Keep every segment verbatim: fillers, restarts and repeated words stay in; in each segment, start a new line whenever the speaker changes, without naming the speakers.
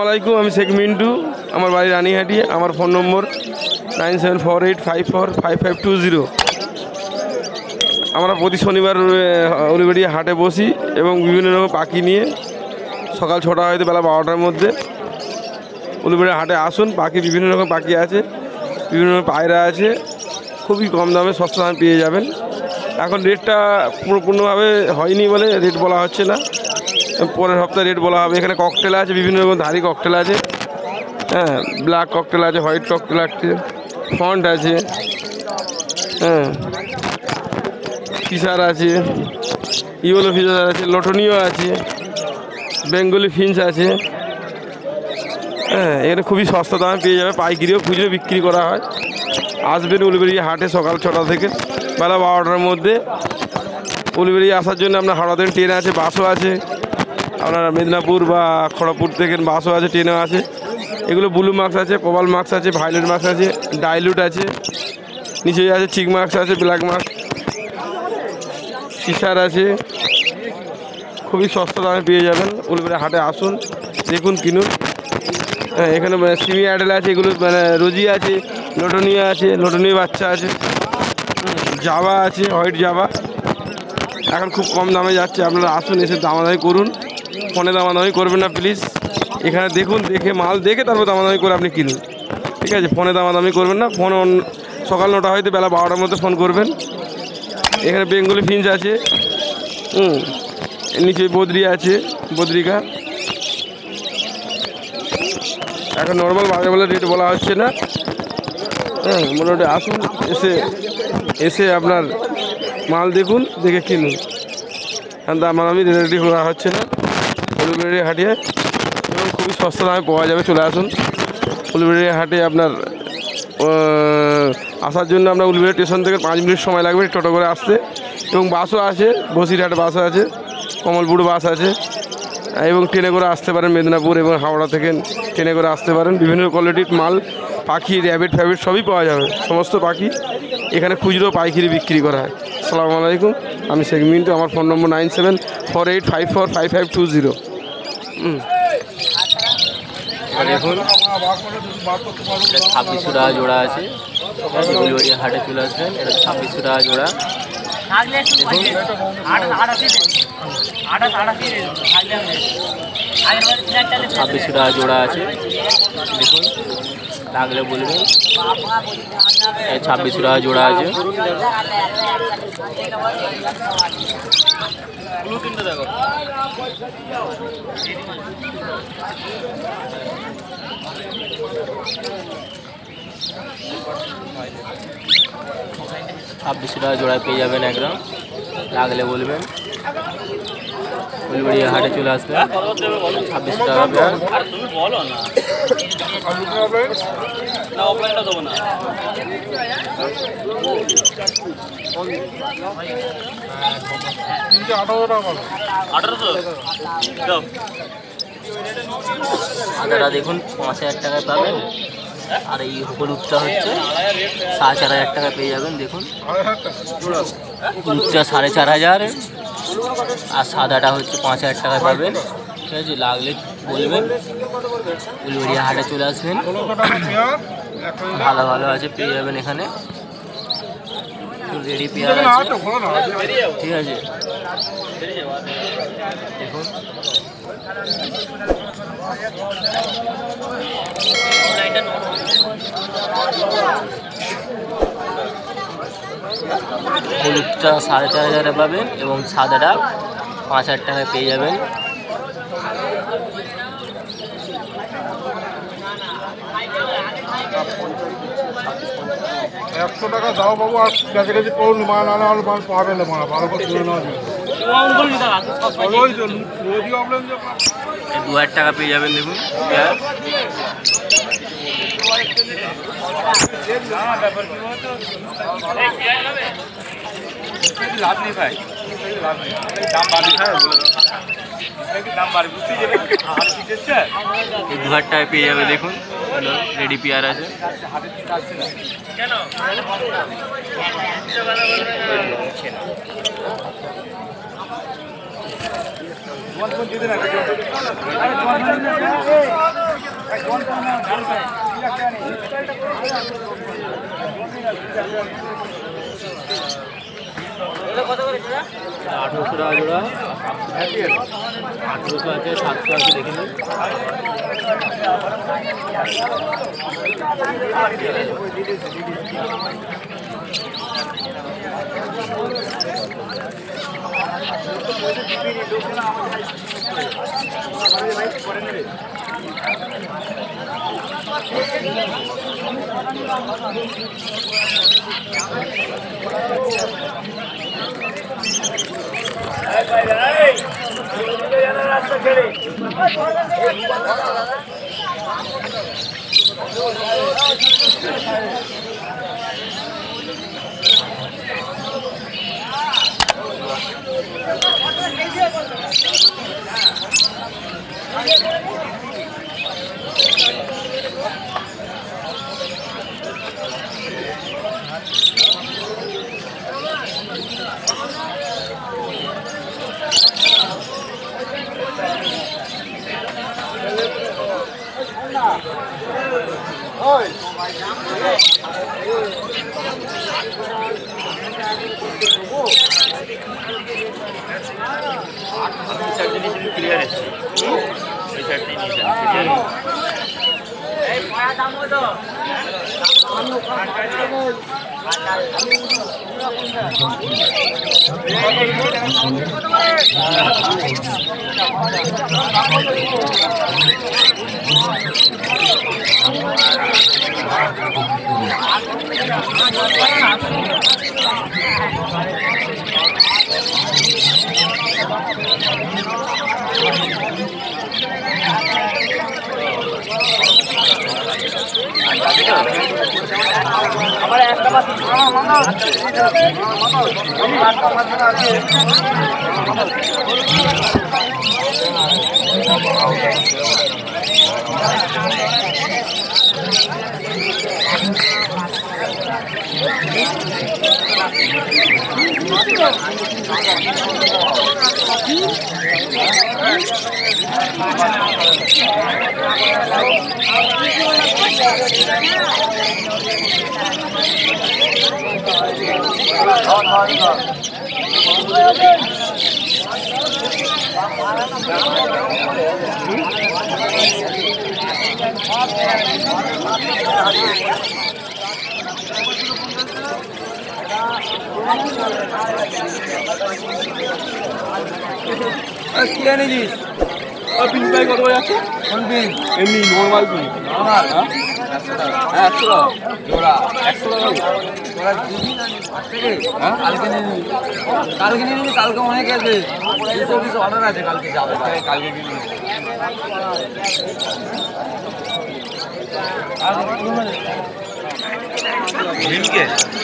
আলাইকুম, আমি শেখ মিন্টু, আমার বাড়ি রানীহাটি। আমার phone number nine seven four eight five four five five two zero. আমরা প্রতি শনিবার উলুবেড়ি হাটে বসি এবং বিভিন্ন রকম পাখি নিয়ে সকাল ছটা হয়তো বেলা বারোটার মধ্যে উলুবেড়ি হাটে আসুন। পাখি বিভিন্ন রকম পাখি আছে, বিভিন্ন রকম পায়রা আছে, খুবই কম দামে সস্তা দামে পেয়ে যাবেন। এখন রেটটা পুরোপূর্ণভাবে হয়নি বলে রেট বলা হচ্ছে না, পরের সপ্তাহে রেট বলা হবে। এখানে ককটেল আছে, বিভিন্ন রকম ধারি ককটেল আছে, হ্যাঁ, ব্ল্যাক ককটেল আছে, হোয়াইট ককটেল আছে, ফন্ট আছে, হ্যাঁ, ফিশার আছে, ইয়েলো ফিশার আছে, লটনীয় আছে, বেঙ্গলি ফিঞ্চ আছে, হ্যাঁ। এখানে খুবই সস্তা দামে পেয়ে যাবে, পাইকারিও খুচরো বিক্রি করা হয়। আসবেন উলুবেড়ি হাটে সকাল ছটা থেকে বেলা বারোটার মধ্যে। উলুবেড়ি আসার জন্য আপনার হাওড়াতে ট্রেন আছে, বাসও আছে, আপনার মেদিনীপুর বা খড়গপুর থেকে বাসও আছে, ট্রেনও আছে। এগুলো ব্লু মার্কস আছে, প্রবাল মার্কস আছে, ভায়োলেট মার্কস আছে, ডাইলুট আছে, নিচে আছে চিক মার্কস আছে, ব্ল্যাক মার্কস, ফিশার আছে। খুবই সস্তা দামে পেয়ে যাবেন। উলুবেড়ি হাটে আসুন, দেখুন, কিনুন। হ্যাঁ, এখানে সিমি অ্যাডেল আছে, এগুলো মানে রোজি আছে, লটনীয় আছে, লটনীয় বাচ্চা আছে, জাভা আছে, হোয়াইট জাভা। এখন খুব কম দামে যাচ্ছে, আপনারা আসুন, এসে দামাদামি করুন। ফোনে দামাদামি করবেন না প্লিজ। এখানে দেখুন, দেখে মাল দেখে তারপর দামাদামি করে আপনি কিনুন, ঠিক আছে? ফোনে দামাদামি করবেন না। ফোন সকাল নটা হয়তো বেলা বারোটার মধ্যে ফোন করবেন। এখানে বেঙ্গলি ফিঞ্চ আছে, হুম, নিচে বদ্রি আছে, বদ্রিকা। এখন নর্মাল বাজার বলে রেট বলা হচ্ছে না, হ্যাঁ। মোটামুটি আসুন, এসে এসে আপনার মাল দেখুন, দেখে কিনুন। কারণ দামাদামি রেডি করা হচ্ছে না উলুবেড়ি হাটে, এবং খুবই সস্তা দামে পাওয়া যাবে। চলে আসুন উলুবেড়ি হাটে। আপনার আসার জন্য আপনার উলুবেড়ি স্টেশন থেকে পাঁচ মিনিট সময় লাগবে টোটো করে আসতে, এবং বাসও আছে, বসিরহাট বাসও আছে, কমলপুর বাস আছে, এবং ট্রেনে করে আসতে পারেন। মেদিনীপুর এবং হাওড়া থেকে ট্রেনে করে আসতে পারেন। বিভিন্ন কোয়ালিটির মাল, পাখি, র্যাবিট ফ্যাবিট সবই পাওয়া যাবে। সমস্ত পাখি এখানে খুচরো পাইকারি বিক্রি করা হয়। আসসালামু আলাইকুম, আমি শেখ মিন্টু, আমার phone number nine seven four eight five four five five two zero.
দেখুন, ছাব্বিশশো টাকা জোড়া আছে। উলুবেড়ি হাটে চলে আসবেন, এটা ছাব্বিশশো টাকা জোড়া। ছাব্বিশশো টাকা জোড়া আছে, দেখুন, লাগলে বলবেন। ছাব্বিশশো টাকা জোড়া আছে। ছাব্বিশশো টাকা জোড়ায় পেয়ে যাবেন একদম, লাগলে বলবেন। উলুবেড়ি হাটে চলে আসবেন, ছাব্বিশশো টাকা পেয়ার। সাদাটা দেখুন পাঁচ হাজার টাকায় পাবেন, আর এই হলুদটা হচ্ছে সাড়ে চার হাজার টাকা পেয়ে যাবেন। দেখুন, হলুদটা সাড়ে চার হাজার, আর সাদাটা হচ্ছে পাঁচ হাজার টাকায় পাবেন, ঠিক আছে? লাগলে বলবেন। উলুবেড়ি হাটে চলে আসবেন, ভালো ভালো আছে, পেয়ে যাবেন এখানে। রেডি পেয়ার আছে, ঠিক আছে? দেখুন, হলুদটা সাড়ে চার হাজারে পাবেন এবং সাদাটা পাঁচ হাজার টাকায় পেয়ে যাবেন।
একশো টাকা দাও বাবু, আর প্যাকেটে যে পড়ুন মাল আনা হলে মাল পাবে না, মাল ভালো করে তুলে নেওয়া যাবে।
দু হাজার টাকা পেয়ে যাবেন। দেখুন,
লাভ নেই ভাই, দাম বাড়ি খায়, দাম বাড়ি বুঝতে গেলে
দু হাজার টাকায় পেয়ে যাবে। দেখুন, রেডি পেয়ার আছে। কেন আঠেরোশো টাকা জোড়া, আঠেরোশো আছে, সাতশো আছে, দেখে নিন।
আমার একটা বাস
কি এনেছিস? পিস ভাই কত করে যাচ্ছে? কোন পিস? এমনি নর্মাল পিস। নর্মাল হ্যাঁ একশো টাকা জোড়া। একশো টাকা জোড়া দিবি না হ্যাঁ কালকে নিয়ে নিবি। কালকে নিয়ে নিবি, কালকে অনেক আছে, দুশো পিস অর্ডার আছে, কালকে যাবে, কালকে নিয়ে নিবি। মিনকে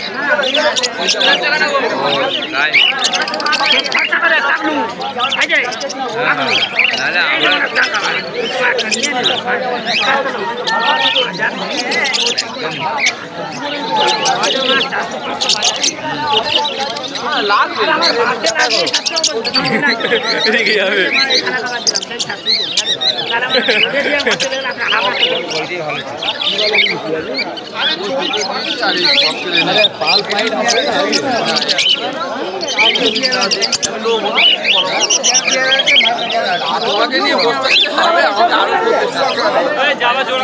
পাল পাইট তোমাকে নিয়ে বসতে হবে, আমাকে আরো যাওয়া জোড়া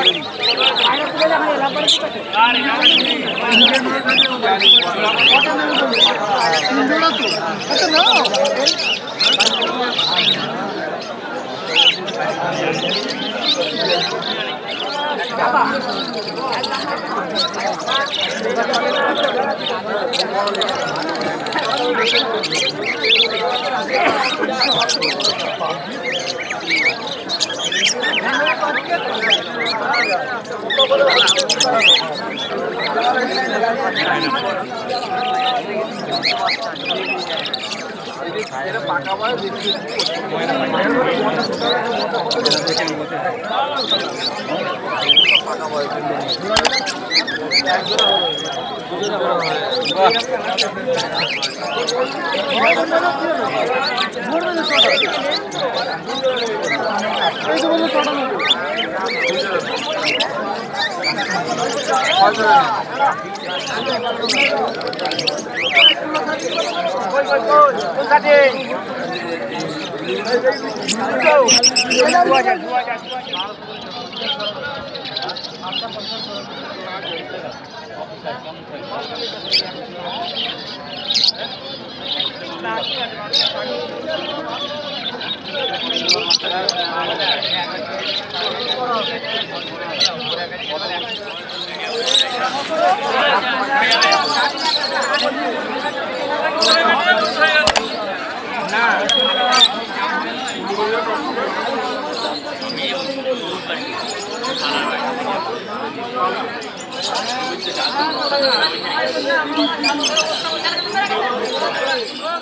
না